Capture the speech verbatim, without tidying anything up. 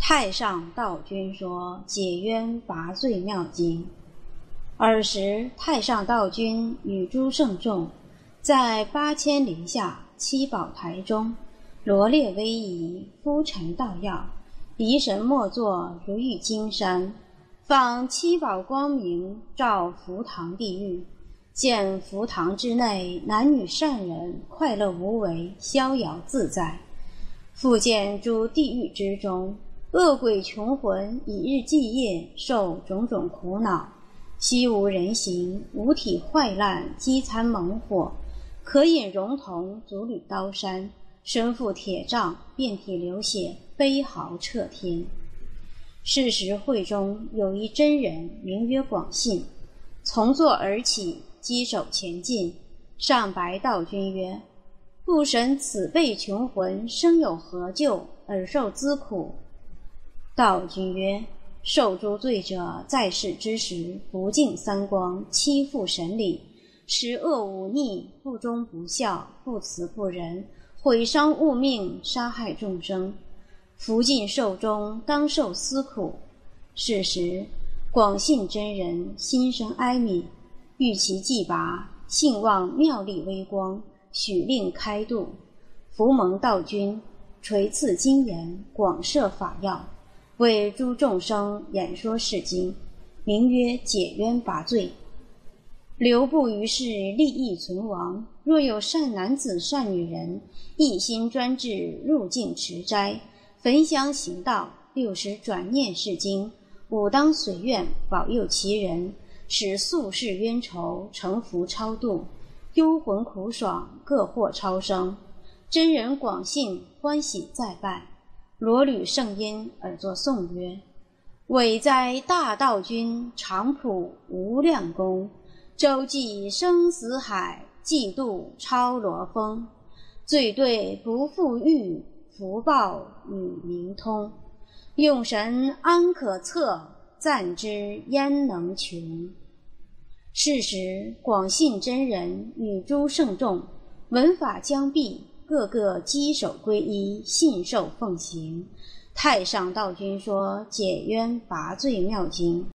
太上道君说解冤拔罪妙经。尔时太上道君与诸圣众在八千里下七宝台中，罗列威仪，敷陈道耀，仪神莫作，如遇金山，放七宝光明，照福堂地狱。见福堂之内男女善人快乐无为，逍遥自在。复见诸地狱之中，恶鬼穷魂以日继夜，受种种苦恼，悉无人形，五体坏烂，饥餐猛火，渴饮熔铜，足履刀山，身负铁杖，遍体流血，悲嚎彻天。是时会中有一真人，名曰广信，从座而起，稽首前进，上白道君曰：不审此辈穷魂生有何救，而受兹苦？道君曰：受诸罪者，在世之时不敬三光，欺负神理，使恶忤逆，不忠不孝，不慈不仁，毁伤物命，杀害众生，福尽寿终，当受斯苦。是时广信真人心生哀悯，欲其既拔，幸望妙力微光，许令开度。福蒙道君垂赐金言，广设法要，为诸众生演说是经，名曰解冤拔罪。留步于世，利益存亡。若有善男子善女人，一心专志，入境持斋，焚香行道，六时转念是经，吾当随愿保佑其人，使宿世冤仇成福超度，幽魂苦爽，各获超生。真人广信欢喜再拜，罗履圣音而作颂曰：伟哉大道君，长普无量功，周济生死海，济度超罗峰。罪对不复遇，福报与明通。用神安可测，赞之焉能穷。是时广信真人与诸圣众闻法将毕，个个稽首皈依，信受奉行。太上道君说解冤拔罪妙经。